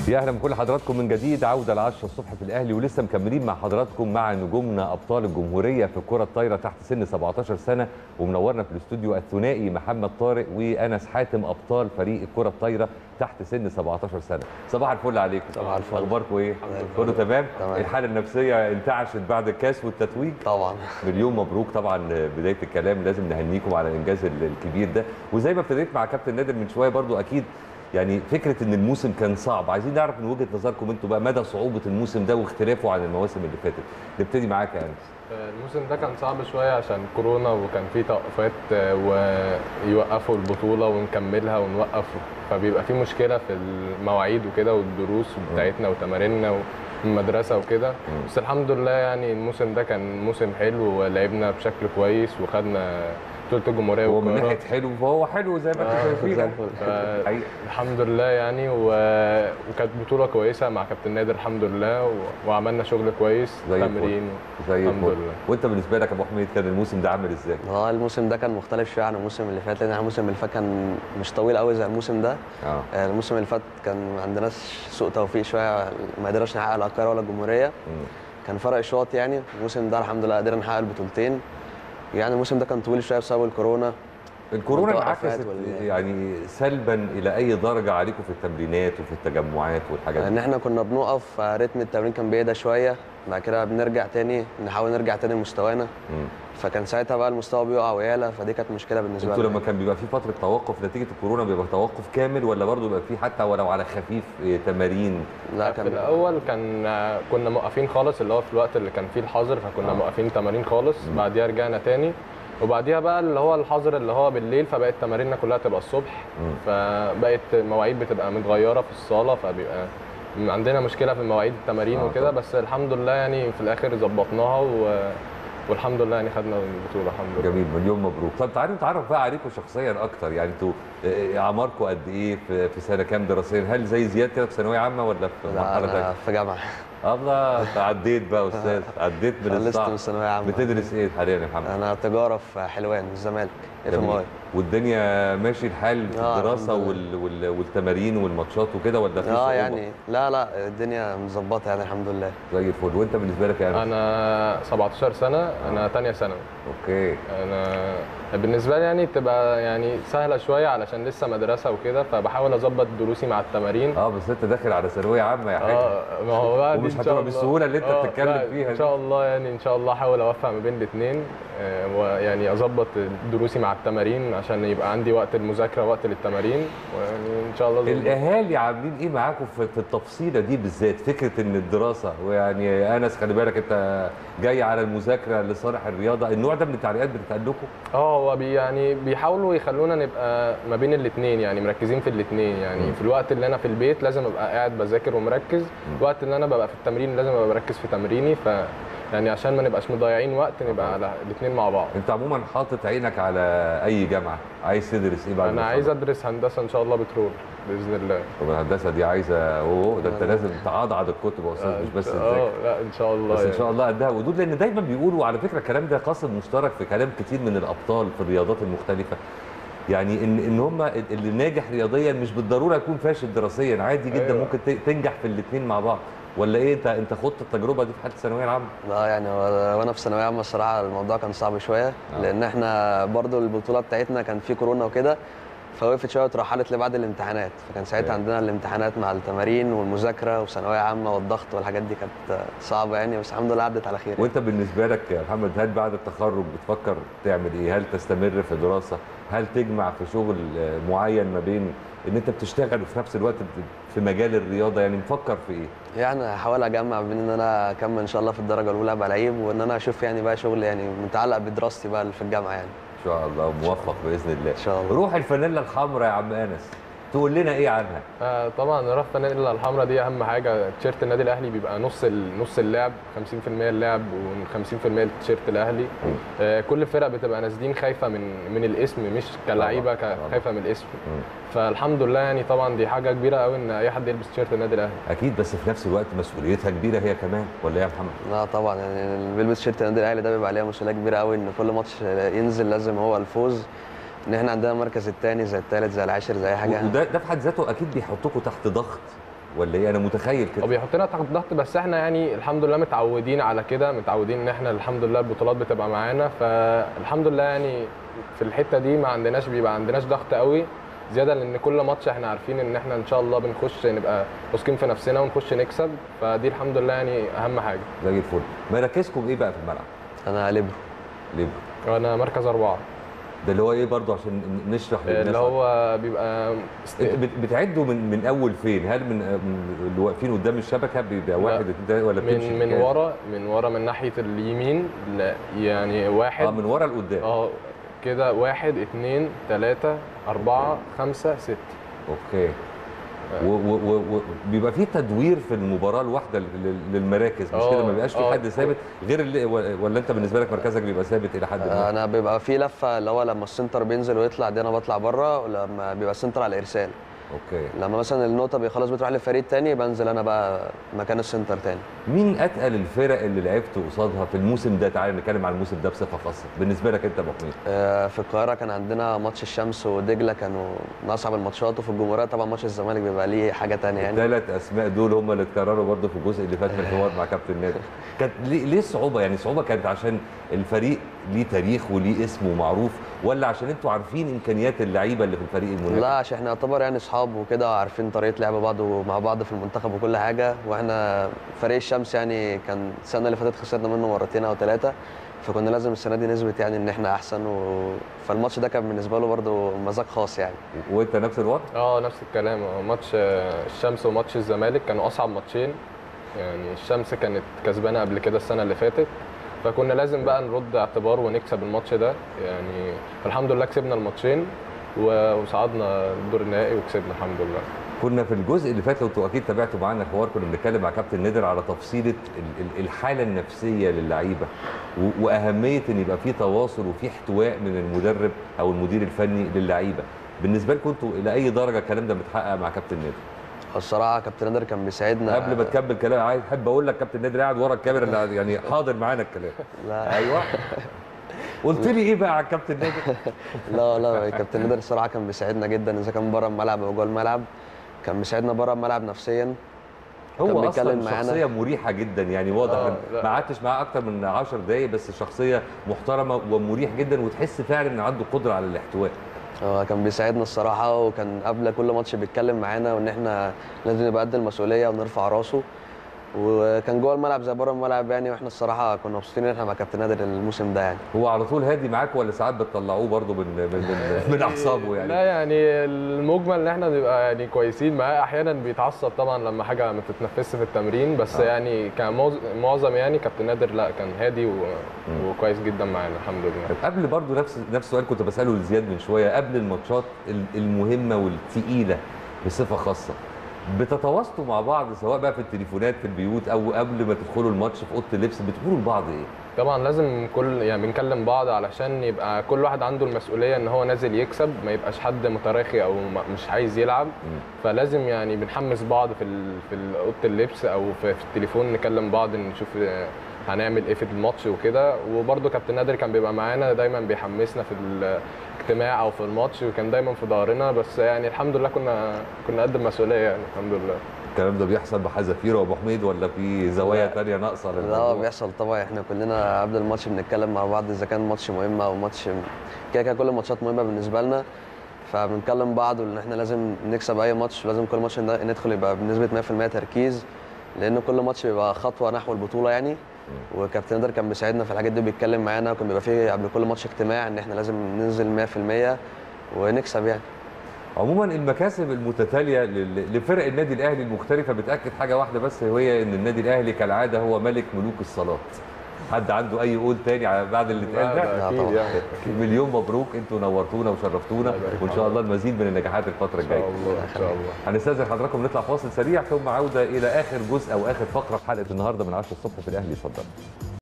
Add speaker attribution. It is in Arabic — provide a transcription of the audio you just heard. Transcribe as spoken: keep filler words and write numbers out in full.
Speaker 1: يا اهلا بكل حضراتكم من جديد. عوده ل عشرة الصبح في الاهلي، ولسه مكملين مع حضراتكم مع نجومنا ابطال الجمهوريه في الكره الطايره تحت سن سبعتاشر سنه، ومنورنا في الاستوديو الثنائي محمد طارق وانس حاتم ابطال فريق الكره الطايره تحت سن سبعتاشر سنه. صباح الفل عليكم.
Speaker 2: صباح الفل.
Speaker 1: اخباركم ايه؟ كله تمام؟
Speaker 2: تمام.
Speaker 1: الحاله النفسيه انتعشت بعد الكاس والتتويج؟
Speaker 2: طبعا.
Speaker 1: مليون مبروك طبعا. بدايه الكلام لازم نهنيكم على الانجاز الكبير ده، وزي ما ابتديت مع كابتن نادر من شويه برضو اكيد يعني فكره ان الموسم كان صعب، عايزين نعرف من وجهه نظركم انتوا بقى مدى صعوبه الموسم ده واختلافه عن المواسم اللي فاتت. نبتدي معاك يا انس.
Speaker 3: الموسم ده كان صعب شويه عشان كورونا، وكان فيه توقفات ويوقفوا البطوله ونكملها ونوقف، فبيبقى فيه مشكله في المواعيد وكده والدروس بتاعتنا وتماريننا والمدرسه وكده. بس الحمد لله يعني الموسم ده كان موسم حلو ولعبنا بشكل كويس وخدنا بطوله الجمهوريه.
Speaker 1: هو من ناحيه حلو فهو حلو زي ما انتم شايفين.
Speaker 3: الحمد لله يعني و... وكانت بطوله كويسه مع كابتن نادر الحمد لله، و... وعملنا شغل كويس تمرين
Speaker 1: و... زي
Speaker 3: الحمد لله.
Speaker 1: وانت بالنسبه لك يا ابو حميد كان الموسم ده عامل ازاي؟
Speaker 2: اه الموسم ده كان مختلف شويه عن الموسم اللي فات، لان الموسم اللي فات كان مش طويل قوي زي الموسم ده.
Speaker 1: اه
Speaker 2: الموسم اللي فات كان ما عندناش سوء توفيق شويه، ما قدرناش نحقق لا القاهره ولا الجمهوريه. م. كان فرق شوط يعني. الموسم ده الحمد لله قدرنا نحقق البطولتين. يعني الموسم ده كان طويل شويه بسبب الكورونا.
Speaker 1: الكورونا انعكست يعني سلبا الى اي درجه عليكم في التمرينات وفي التجمعات والحاجات دي؟
Speaker 2: ان احنا كنا بنقف، رتم التمرين كان بيهدى شويه، بعد كده بنرجع تاني نحاول نرجع تاني لمستوانا. فكان ساعتها بقى المستوى بيقع ويعلى، فدي كانت مشكله بالنسبه لنا.
Speaker 1: انتوا لما كان بيبقى في فتره توقف نتيجه الكورونا بيبقى توقف كامل ولا برضه بيبقى في حتى ولو على خفيف تمارين؟
Speaker 3: لا كان في الاول كان كنا موقفين خالص، اللي هو في الوقت اللي كان فيه الحظر فكنا آه. موقفين تمارين خالص. بعديها رجعنا تاني، وبعديها بقى اللي هو الحظر اللي هو بالليل، فبقت تماريننا كلها تبقى الصبح. م. فبقت مواعيد بتبقى متغيره في الصاله، فبيبقى عندنا مشكله في مواعيد التمارين آه وكده. بس الحمد لله يعني في الاخر ظبطناها و... والحمد لله يعني خدنا البطوله الحمد لله.
Speaker 1: جميل، مليون مبروك. طب تعالوا نتعرف بقى عليكم شخصيا اكتر، يعني انتوا اعماركم قد ايه؟ في سنه كام دراسيا؟ هل زي زياد كده في ثانويه عامه ولا في مرحله ثانيه؟
Speaker 2: في جامعه.
Speaker 1: الله، انت عديت بقى استاذ، عديت من الصعب.
Speaker 2: لسه من ثانويه عامه.
Speaker 1: بتدرس ايه حاليا يا محمد؟
Speaker 2: انا تجاره في حلوان الزمالك اف ام اي.
Speaker 1: والدنيا ماشي الحال في الدراسه وال... وال... والتمارين والماتشات وكده ولا في
Speaker 2: اه يعني لا لا الدنيا مظبطه يعني الحمد لله
Speaker 1: زي الفل. وانت بالنسبه لك يعني؟
Speaker 3: انا سبعتاشر سنه، انا ثانيه ثانوي.
Speaker 1: اوكي.
Speaker 3: انا بالنسبه لي يعني بتبقى يعني سهله شويه علشان لسه مدرسه وكده، فبحاول اظبط دروسي مع التمارين.
Speaker 1: اه بس انت داخل على ثانويه عامه يا حاج.
Speaker 3: اه ما هو بقى
Speaker 1: ومش هتبقى بالسهوله اللي انت بتتكلم فيها.
Speaker 3: ان شاء الله يعني ان شاء الله احاول اوفق ما بين الاثنين، آه ويعني اظبط دروسي مع التمارين عشان يبقى عندي وقت المذاكره ووقت للتمارين، ويعني ان شاء الله زي
Speaker 1: الاهالي عاملين ايه معاكم في التفصيله دي بالذات؟ فكره ان الدراسه ويعني انس خلي بالك انت جاي على المذاكره لصالح الرياضه، النوع ده من التعليقات بتتقال لكم؟
Speaker 3: اه هو بي يعني بيحاولوا يخلونا نبقى ما بين الاثنين، يعني مركزين في الاثنين. يعني م. في الوقت اللي انا في البيت لازم ابقى قاعد بذاكر ومركز، الوقت اللي انا ببقى في التمرين لازم ابقى مركز في تمريني، ف يعني عشان ما نبقاش مضيعين وقت نبقى على الاثنين مع بعض.
Speaker 1: انت عموما حاطط عينك على اي جامعه؟ عايز تدرس ايه بعد؟
Speaker 3: انا عايز ادرس هندسه ان شاء الله بترول باذن الله.
Speaker 1: طب الهندسه دي عايزه اوه ده انت لازم تعضعض الكتب يا استاذ، مش بس تذاكر.
Speaker 3: اه لا ان شاء الله
Speaker 1: بس ان شاء الله قدها ودود، لان دايما بيقولوا على فكره الكلام ده قاسم مشترك في كلام كتير من الابطال في الرياضات المختلفه، يعني ان ان هم اللي ناجح رياضيا مش بالضروره يكون فاشل دراسيا، عادي جدا. أيوة. ممكن تنجح في الاثنين مع بعض، ولا ايه؟ انت انت خدت التجربه دي في حاله الثانويه العامه؟
Speaker 2: لا يعني وانا في ثانويه عامه الصراحه الموضوع كان صعب شويه. آه. لان احنا برضو البطوله بتاعتنا كان في كورونا وكده، فوقفت شويه واترحلت لبعد الامتحانات، فكان ساعتها عندنا الامتحانات مع التمارين والمذاكره وثانويه عامه والضغط والحاجات دي كانت صعبه يعني، بس الحمد لله عدت على خير.
Speaker 1: وانت بالنسبه لك يا محمد هل بعد التخرج بتفكر تعمل ايه؟ هل تستمر في دراسه؟ هل تجمع في شغل معين ما بين ان انت بتشتغل وفي نفس الوقت في مجال الرياضه؟ يعني مفكر في ايه؟
Speaker 2: يعني هحاول اجمع بين ان انا اكمل ان شاء الله في الدرجه الاولى ابقى لعيب، وان انا اشوف يعني بقى شغل يعني متعلق بدراستي بقى في الجامعه يعني.
Speaker 1: ان شاء الله موفق باذن الله.
Speaker 2: ان شاء الله.
Speaker 1: روح الفانيلا الحمراء يا عم انس، تقول لنا ايه عنها؟
Speaker 3: آه طبعا روح الفانيلا الحمراء دي اهم حاجه. تيشيرت النادي الاهلي بيبقى نص نص اللعب، خمسين في المية اللعب وخمسين في المية التيشيرت الاهلي. آه كل الفرق بتبقى نازلين خايفه من من الاسم، مش كلعيبه خايفه من الاسم. فالحمد لله يعني طبعا دي حاجه كبيره قوي ان اي حد يلبس تيشيرت النادي الاهلي.
Speaker 1: اكيد، بس في نفس الوقت مسؤوليتها كبيره هي كمان، ولا ايه يا محمد؟
Speaker 2: لا طبعا يعني اللي بيلبس تيشيرت النادي الاهلي ده بيبقى عليه مسؤوليه كبيره قوي، ان كل ماتش ينزل لازم هو الفوز، ان احنا عندنا المركز الثاني زي الثالث زي العاشر زي اي حاجه.
Speaker 1: وده ده في حد ذاته اكيد بيحطكم تحت ضغط ولا ايه؟ انا متخيل
Speaker 3: هو
Speaker 1: كده.
Speaker 3: بيحطنا تحت ضغط، بس احنا يعني الحمد لله متعودين على كده، متعودين ان احنا الحمد لله البطولات بتبقى معانا، فالحمد لله يعني في الحته دي ما عندناش بيبقى عندناش ضغط قوي زياده، لان كل ماتش احنا عارفين ان احنا ان شاء الله بنخش نبقى واثقين في نفسنا ونخش نكسب، فدي الحمد لله يعني اهم حاجه.
Speaker 1: زي الفل. مراكزكم ايه بقى في الملعب؟
Speaker 2: انا ليبرو.
Speaker 1: ليبرو.
Speaker 3: انا مركز اربعه.
Speaker 1: ده اللي هو ايه برضو عشان نشرح للناس؟
Speaker 3: اللي هو بيبقى است...
Speaker 1: انت بت- بتعدوا من من اول فين؟ هل من من اللي واقفين قدام الشبكه بيبقى واحد اتنين ولا بتمشي
Speaker 3: من من
Speaker 1: كده؟
Speaker 3: ورا من ورا من ناحيه اليمين، لا يعني واحد
Speaker 1: اه من ورا لقدام.
Speaker 3: اه كده واحد اتنين تلاته اربعه خمسه سته.
Speaker 1: اوكي. وبيبقى في تدوير في المباراه الواحده لل- للمراكز مش
Speaker 3: اه،
Speaker 1: كده؟ ما بيبقاش في
Speaker 3: اه.
Speaker 1: حد ثابت غير اللي ولا انت بالنسبه لك مركزك بيبقى ثابت الى حد ما؟
Speaker 2: انا بيبقى في لفه اللي هو لما السنتر بينزل ويطلع دي انا بطلع بره، ولما بيبقى السنتر على الارسال
Speaker 1: اوكي.
Speaker 2: لما مثلا النقطه بيخلص بتروح للفريق الثاني بنزل انا بقى مكان السنتر تاني.
Speaker 1: مين اتقل الفرق اللي لعبت قصادها في الموسم ده؟ تعالى نتكلم عن الموسم ده بصفه خاصه بالنسبه لك انت يا ابو حميد.
Speaker 2: آه، في القاهره كان عندنا ماتش الشمس ودجله كانوا من اصعب الماتشات، وفي الجمهوريه طبعا ماتش الزمالك بيبقى ليه حاجه ثانيه يعني.
Speaker 1: الثلاث اسماء دول هم اللي اتكرروا برضه في الجزء اللي فات من الحوار مع كابتن نادر. كانت ليه ليه الصعوبه؟ يعني الصعوبه كانت عشان الفريق ليه تاريخ وليه اسم ومعروف، ولا عشان انتوا عارفين امكانيات اللعيبه اللي في الفريق المنافس؟
Speaker 2: لا عشان احنا يعتبر يعني اصحاب وكده، وعارفين طريقه لعب بعض ومع بعض في المنتخب وكل حاجه، واحنا فريق الشمس يعني كان السنه اللي فاتت خسرنا منه مرتين او ثلاثه، فكنا لازم السنه دي نثبت يعني ان احنا احسن و... فالماتش ده كان بالنسبه له برده مزاج خاص يعني.
Speaker 1: وانت نفس الوضع؟
Speaker 3: اه نفس الكلام. اه ماتش آه، الشمس وماتش الزمالك كانوا اصعب ماتشين، يعني الشمس كانت كسبانه قبل كده السنه اللي فاتت، فكنا لازم بقى نرد اعتبار ونكسب الماتش ده يعني. الحمد لله كسبنا الماتشين و- وصعدنا الدور النهائي وكسبنا الحمد لله.
Speaker 1: كنا في الجزء اللي فات لو انتوا اكيد تابعتوا معانا الحوار كنا بنتكلم مع كابتن نادر على تفصيله ال- ال- الحاله النفسيه للعيبه و- واهميه ان يبقى في تواصل وفي احتواء من المدرب او المدير الفني للعيبه. بالنسبه لكم انتوا الى اي درجه الكلام ده متحقق مع كابتن نادر؟
Speaker 2: الصراحه كابتن نادر كان بيساعدنا.
Speaker 1: قبل ما تكمل كلام عايز احب اقول لك كابتن نادر قاعد ورا الكاميرا اللي يعني حاضر معانا الكلام.
Speaker 2: لا
Speaker 1: ايوه. قلت لي ايه بقى على الكابتن نادر؟
Speaker 2: لا لا كابتن نادر الصراحه كان بيساعدنا جدا، اذا كان بره الملعب او جوه الملعب كان بيساعدنا بره الملعب نفسيا. كان
Speaker 1: هو
Speaker 2: بيتكلم
Speaker 1: اصلا
Speaker 2: معانا.
Speaker 1: شخصيه مريحه جدا يعني واضح
Speaker 3: آه،
Speaker 1: إن
Speaker 3: لا.
Speaker 1: ما قعدتش معاه اكتر من عشر دقايق بس شخصيه محترمه ومريح جدا وتحس فعلا ان عنده قدره على الاحتواء.
Speaker 2: هو كان بيساعدنا الصراحه، وكان قبل كل ماتش بيتكلم معانا وان احنا لازم نبقى قد المسؤوليه ونرفع راسه، وكان جوه الملعب زي بره الملعب يعني، واحنا الصراحه كنا مبسوطين ان احنا مع كابتن نادر الموسم ده يعني.
Speaker 1: هو على طول هادي معاك ولا ساعات بتطلعوه برضه من من من, من اعصابه يعني؟
Speaker 3: لا يعني المجمل ان احنا نبقى يعني كويسين معاه. احيانا بيتعصب طبعا لما حاجه ما تتنفذش في التمرين، بس
Speaker 1: آه.
Speaker 3: آه. يعني كمعظم يعني كابتن نادر لا كان هادي و... وكويس جدا معانا الحمد لله.
Speaker 1: قبل برضه نفس نفس السؤال كنت بساله لزياد من شويه، قبل الماتشات ال- المهمه والثقيله بصفه خاصه بتتواصلوا مع بعض سواء بقى في التليفونات في البيوت او قبل ما تدخلوا الماتش في اوضه اللبس بتقولوا لبعض ايه؟
Speaker 3: طبعا لازم كل يعني بنكلم بعض علشان يبقى كل واحد عنده المسؤوليه ان هو نازل يكسب، ما يبقاش حد متراخي او م- مش عايز يلعب. فلازم يعني بنحمس بعض في ال... في ال- اوضه اللبس او في, في التليفون نكلم بعض نشوف هنعمل ايه في الماتش وكده. وبرده كابتن نادر كان بيبقى معانا دايما بيحمسنا في الاجتماع او في الماتش، وكان دايما في ظهرنا. بس يعني الحمد لله كنا كنا قد المسؤوليه يعني الحمد لله.
Speaker 1: الكلام ده بيحصل بحذافير وابو حميد ولا في زوايا
Speaker 2: لا.
Speaker 1: ثانيه ناقصه
Speaker 2: لا
Speaker 1: للموضوع؟
Speaker 2: هو بيحصل طبعا، احنا كلنا قبل الماتش بنتكلم مع بعض اذا كان ماتش مهم او ماتش كده كده، كل الماتشات مهمه بالنسبه لنا، فبنكلم بعض ان احنا لازم نكسب اي ماتش، ولازم كل ماتش ندخل يبقى بنسبه مية في المية تركيز، لان كل ماتش بيبقى خطوه نحو البطوله يعني. وكابتن نادر كان بيساعدنا في الحاجات دي، بيتكلم معانا، وكان بيبقى فيه قبل كل ماتش اجتماع ان احنا لازم ننزل مية في المية ونكسب يعني.
Speaker 1: عموما المكاسب المتتاليه لل- لفرق النادي الاهلي المختلفه بتاكد حاجه واحده بس، وهي ان النادي الاهلي كالعاده هو ملك ملوك الصالات. حد عنده اي قول تاني على بعد اللي اتقال
Speaker 3: لا،
Speaker 1: ده؟
Speaker 3: ده
Speaker 2: لا
Speaker 3: اكيد
Speaker 2: طبعا.
Speaker 3: يعني اكيد.
Speaker 1: مليون مبروك، انتوا نورتونا وشرفتونا،
Speaker 3: الله يبارك
Speaker 1: وان شاء الله المزيد من النجاحات الفتره
Speaker 3: ان شاء
Speaker 1: الجايه.
Speaker 3: الله ان شاء الله.
Speaker 1: هنستاذن حضراتكم نطلع فاصل سريع ثم عوده الى اخر جزء او اخر فقره في حلقه النهارده من عشرة الصبح في الاهلي. اتفضل.